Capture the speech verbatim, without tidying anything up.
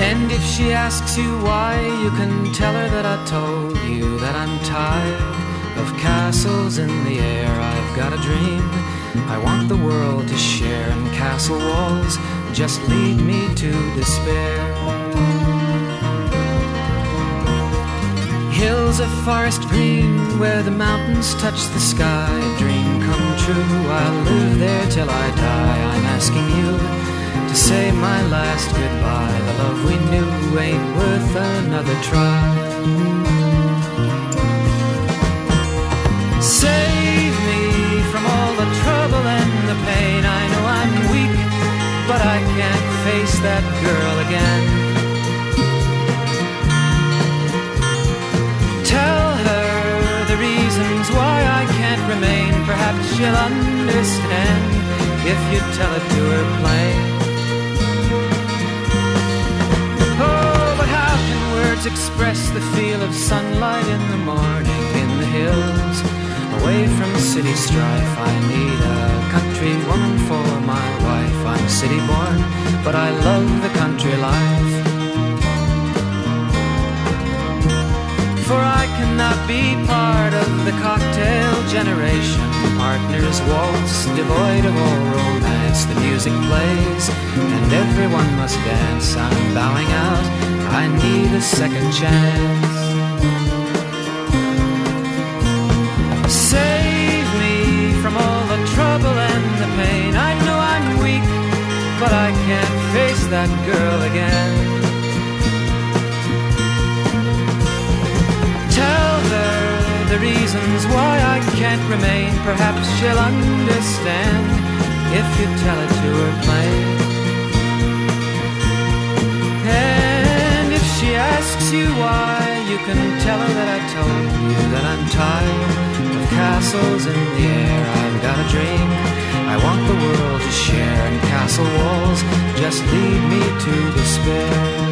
And if she asks you why, you can tell her that I told you that I'm tired of castles in the air. I've got a dream I want the world to share, and castle walls just lead me to despair. Hills of forest green where the mountains touch the sky, dream come true, I'll live there till I die. I'm asking you to say my last goodbye. The love we knew ain't worth another try. Save me from all the trouble and the pain. I know I'm weak, but I can't face that girl again. Tell her the reasons why I can't remain. Perhaps she'll understand if you tell it to her plain. Express the feel of sunlight in the morning in the hills, away from city strife. I need a country woman for my wife. I'm city born, but I love the country life. For I cannot be part of the cocktail generation. Partners waltz, devoid of all romance. The music plays, and everyone must dance. I'm bowing out, I need a second chance. Save me from all the trouble and the pain. I know I'm weak, but I can't face that girl again. Tell her the reasons why I can't remain. Perhaps she'll understand if you tell it to her plain. She asks you why, you can tell her that I told you that I'm tired of castles in the air. I've got a dream I want the world to share, and castle walls just lead me to despair.